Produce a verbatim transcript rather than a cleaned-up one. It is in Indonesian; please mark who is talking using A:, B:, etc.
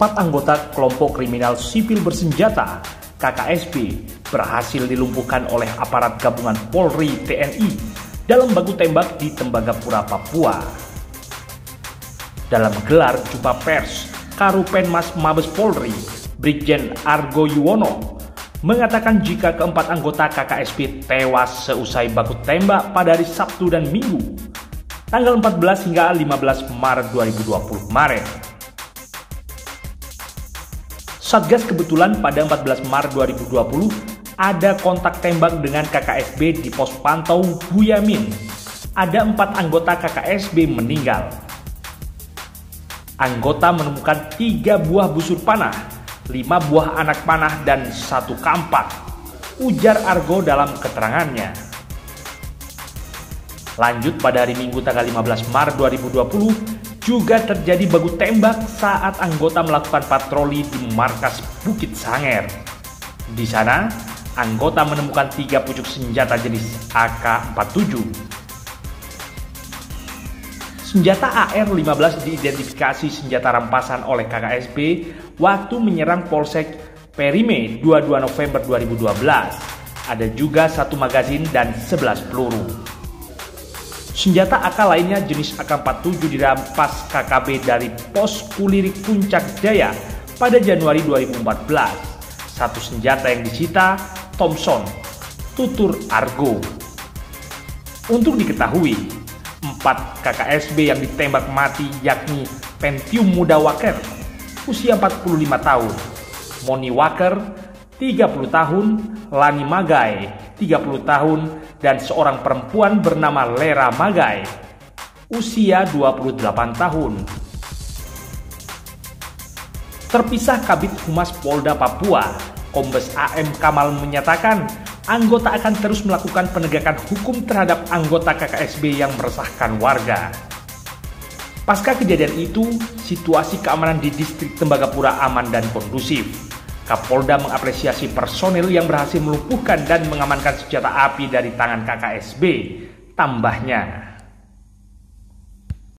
A: Empat anggota kelompok kriminal sipil bersenjata K K S B berhasil dilumpuhkan oleh aparat gabungan Polri T N I dalam baku tembak di Tembagapura, Papua. Dalam gelar jumpa pers, Karupenmas Mabes Polri, Brigjen Argo Yuwono, mengatakan jika keempat anggota K K S B tewas seusai baku tembak pada hari Sabtu dan Minggu, tanggal empat belas hingga lima belas Maret dua ribu dua puluh kemarin. Satgas kebetulan pada empat belas Maret dua ribu dua puluh ada kontak tembak dengan K K S B di pos pantau Buyamin. Ada empat anggota K K S B meninggal. Anggota menemukan tiga buah busur panah, lima buah anak panah, dan satu kampak, ujar Argo dalam keterangannya. Lanjut pada hari Minggu tanggal lima belas Maret dua ribu dua puluh, juga terjadi baku tembak saat anggota melakukan patroli di markas Bukit Sanger. Di sana, anggota menemukan tiga pucuk senjata jenis A K empat puluh tujuh. Senjata A R lima belas diidentifikasi senjata rampasan oleh K K S B waktu menyerang Polsek Perime dua puluh dua November dua ribu dua belas. Ada juga satu magazin dan sebelas peluru. Senjata A K lainnya jenis A K empat puluh tujuh dirampas K K B dari pos Kulirik Puncak Jaya pada Januari dua ribu empat belas. Satu senjata yang disita Thompson, tutur Argo. Untuk diketahui, empat K K S B yang ditembak mati yakni Pentium Muda Waker, usia empat puluh lima tahun, Moni Waker, tiga puluh tahun, Lani Magai, tiga puluh tahun, dan seorang perempuan bernama Lera Magai, usia dua puluh delapan tahun. Terpisah Kabid Humas Polda Papua, Kombes A M Kamal menyatakan anggota akan terus melakukan penegakan hukum terhadap anggota K K S B yang meresahkan warga. Pasca kejadian itu, situasi keamanan di distrik Tembagapura aman dan kondusif. Kapolda mengapresiasi personil yang berhasil melumpuhkan dan mengamankan senjata api dari tangan K K S B, tambahnya.